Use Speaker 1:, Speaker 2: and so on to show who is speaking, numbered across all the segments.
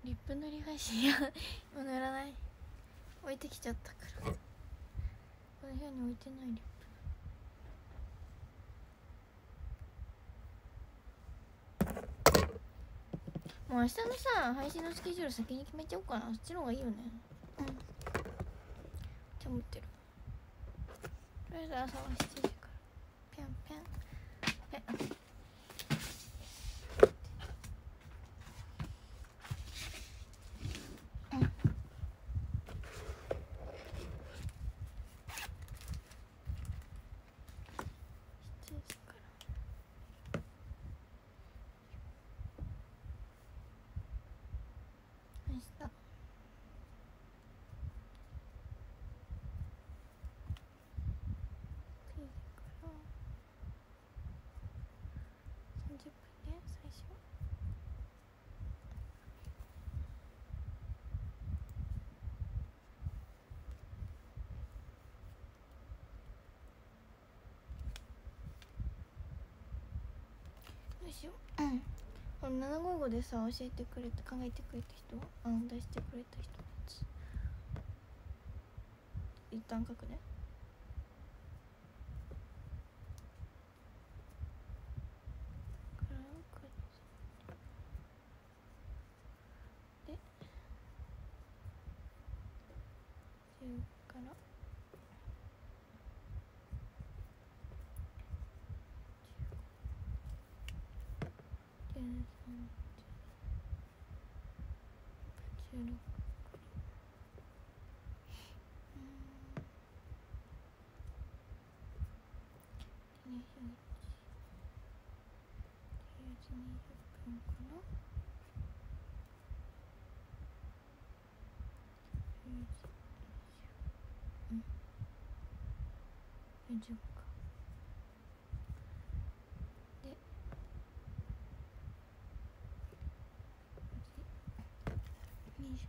Speaker 1: リップ塗り配信。いや今塗らない、置いてきちゃったから。この部屋に置いてないリップ。もう明日のさ配信のスケジュール先に決めちゃおうかな。そっちの方がいいよね。うん。手持ってる。とりあえず朝は7時からペンペンペン。どうしよう。うん。この755でさ教えてくれた、考えてくれた人、出してくれた人のやつ一旦書くね。で10から13、16、21、20分かな。40か。で20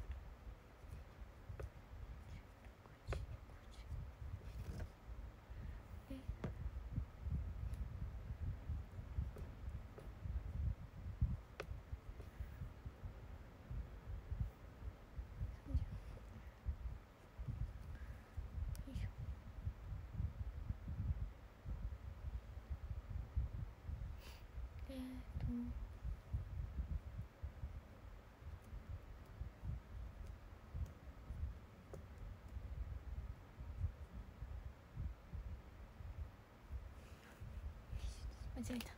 Speaker 1: 間違えた。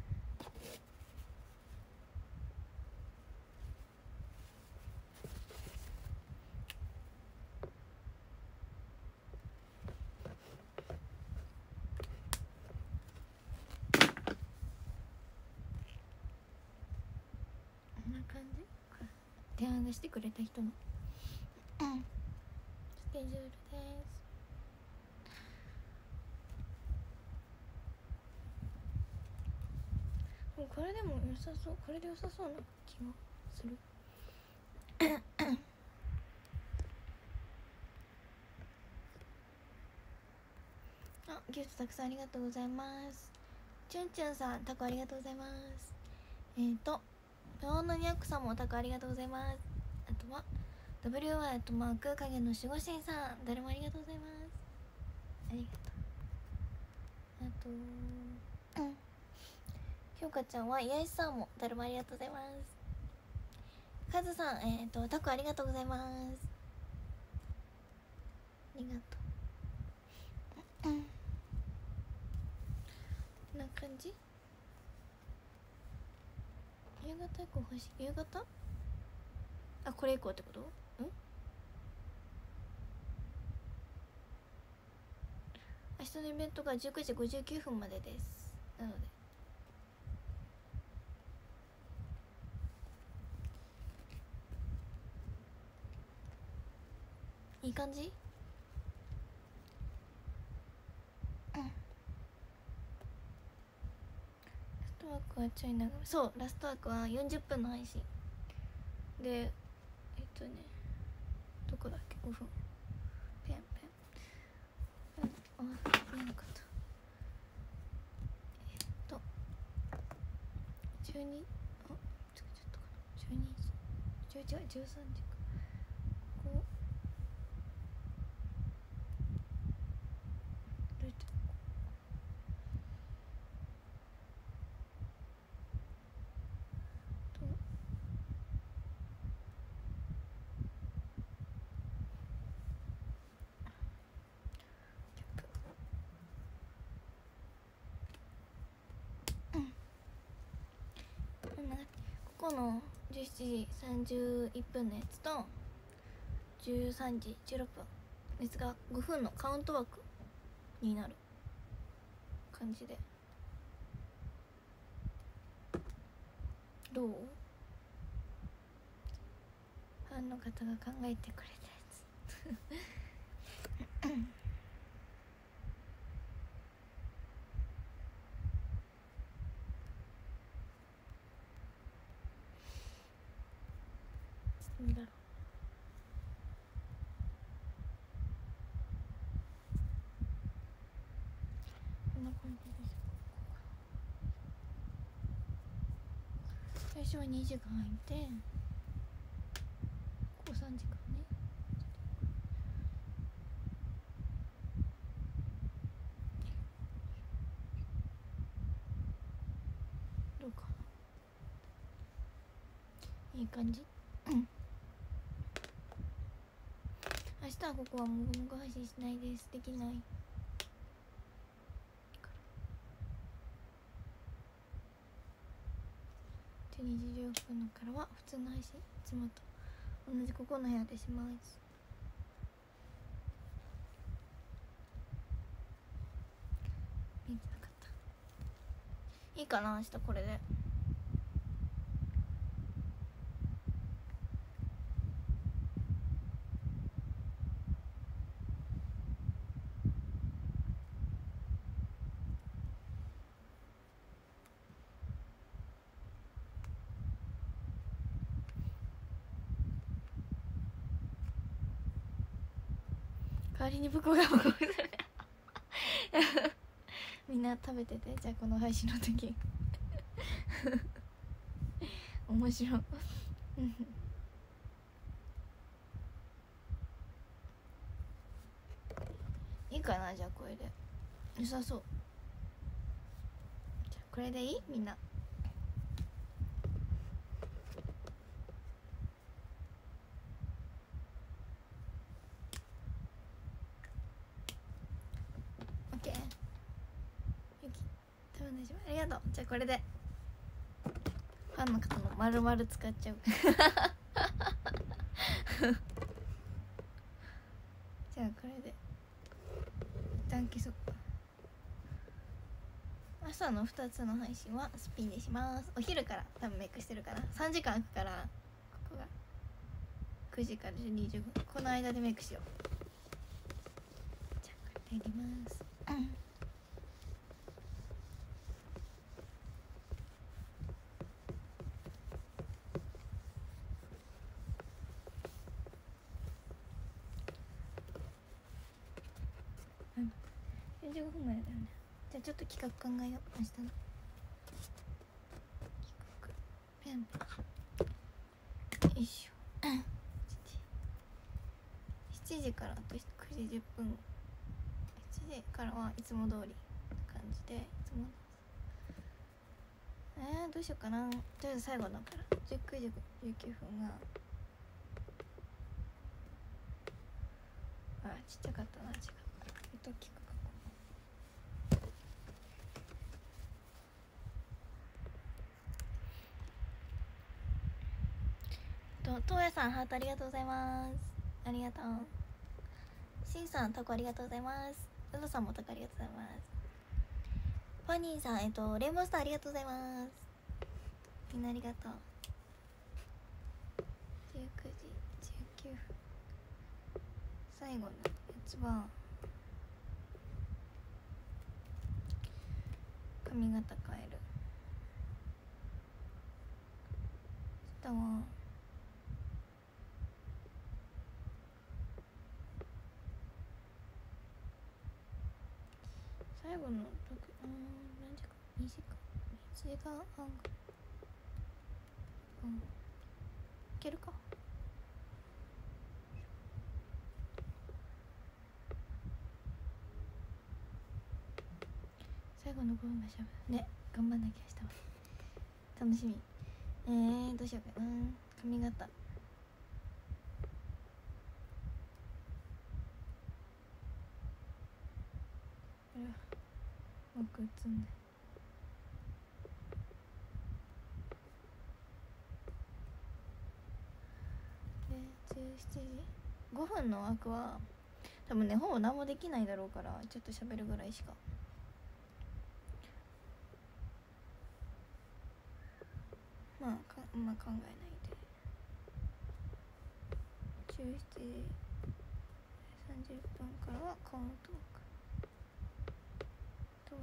Speaker 1: こんな感じ。提案してくれた人のスケジュールです。これでも良さそう、これで良さそうな気がする。あ、ギフトたくさんありがとうございます。チュンチュンさん、タコありがとうございます。ペオノニャックさんもタコありがとうございます。あとは WY とマーク影の守護神さん、誰もありがとうございます。ありがとう。あとひょうかちゃんは癒しさんも誰もありがとうございます。カズさん、タコありがとうございます。ありがとう。こんな感じ。夕方以降欲しい。夕方、あ、これ以降ってこと？明日のイベントが19時59分までです。なのでいい感じ。ラストワークはちょい長め。そう、ラストワークは40分の配信で、どこだっけ。5分。ペンあ、見えなかった。12、あ、つけちゃったかな。12時 13時か。ここどうやってここの17時31分のやつと13時16分のやつが5分のカウント枠になる感じで、どう？ファンの方が考えてくれたやつなんだろう。こんな感じです。最初は2時間入ってここ3時間ね。どうかな、いい感じ明日はここはもぐもぐ配信しないです。できない。12時16分からは普通の配信、いつもと同じここの部屋でします。見えてなかった。いいかな、明日これで。代わりに僕が僕がみんな食べてて、じゃあこの配信の時面白いいいかな、じゃあこれで良さそう。じゃあこれでいい？みんなオッケー。ゆき多分大丈夫、ありがとう。じゃあこれでファンの方の丸々使っちゃうじゃあこれで一旦消そう。朝の2つの配信はスピンでします。お昼から多分メイクしてるから3時間空くから、ここが9時から12時分、この間でメイクしよう。じゃあこれでやります45分までだよね。じゃあちょっと企画考えよう。明日の企画ペンよいしょ7時からあと9時10分、7時からはいつも通りな感じで、いつもどうしようかな。とりあえず最後だから19時19分がちっちゃかったな。違う、聞くか。とうやさんハートありがとうございます。ありがとう。しんさんタコありがとうございます。うのさんもタコありがとうございます。ファニーさんレインボースターありがとうございます。みんなありがとう。19時19分最後のやつは髪型変える。明日は最後の何時間2時間1時間半いけるか。 後の5分がしゃべるね。頑張んなきゃしたわ。楽しみ。どうしようかな。髪型うまく映んない。で17時5分の枠は多分ねほぼ何もできないだろうから、ちょっと喋るぐらいしか。まあ考えないで。17時30分からはカウント枠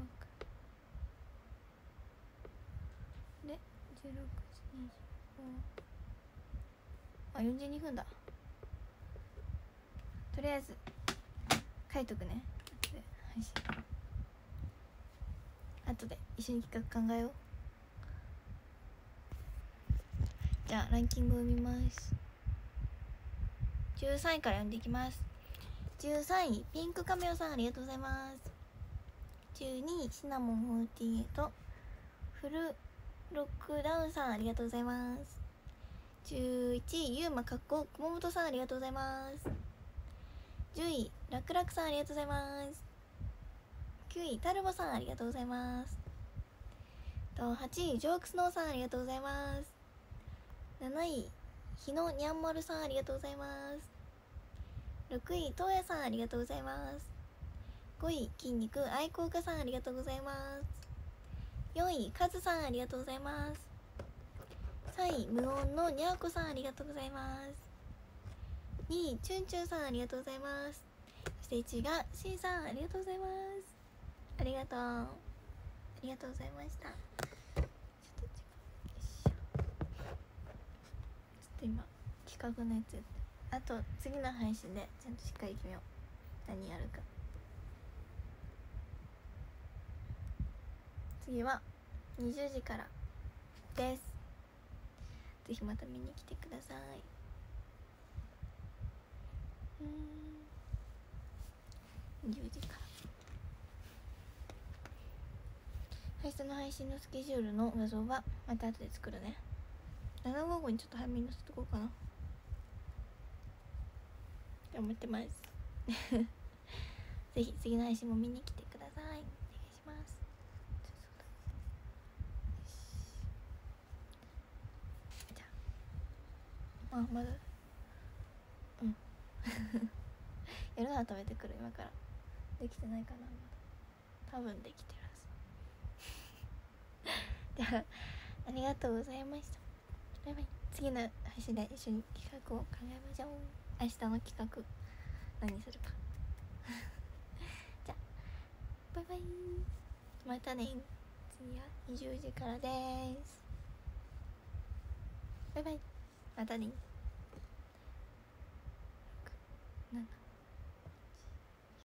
Speaker 1: で16時25。あ、42分だ。とりあえず書いとくね。後で一緒に企画考えよう。じゃあランキングを見ます。13位から読んでいきます。13位ピンクカメオさん、ありがとうございます。12位シナモン48フルロックダウンさん、ありがとうございます。11位ユーマかっこ熊本さん、ありがとうございます。10位ラクラクさん、ありがとうございます。9位タルボさん、ありがとうございます。8位ジョークスノーさん、ありがとうございます。7位日野にゃんまるさん、ありがとうございます。6位とうやさん、ありがとうございます。5位筋肉愛好家さん、ありがとうございます。4位カズさん、ありがとうございます。3位無音のにゃーこさん、ありがとうございます。2位チュンチュンさん、ありがとうございます。そして1位がしんさん、ありがとうございます。ありがとう、ありがとうございました。ちょっと今企画のやつやって、あと次の配信でちゃんとしっかり決めよう、何やるか。次は20時からです。ぜひまた見に来てください。20時から明日の配信のスケジュールの画像はまた後で作るね。755にちょっと早めに載せとこうかなって思ってますぜひ次の配信も見に来てください。お願いします。じゃあまだやるのは食べてくる。今からできてないかな。まだ多分できてるはずじゃあありがとうございました。バイバイ。次の配信で一緒に企画を考えましょう。明日の企画何するかじゃあバイバイ。またね。次は20時からです。バイバイ。またね。7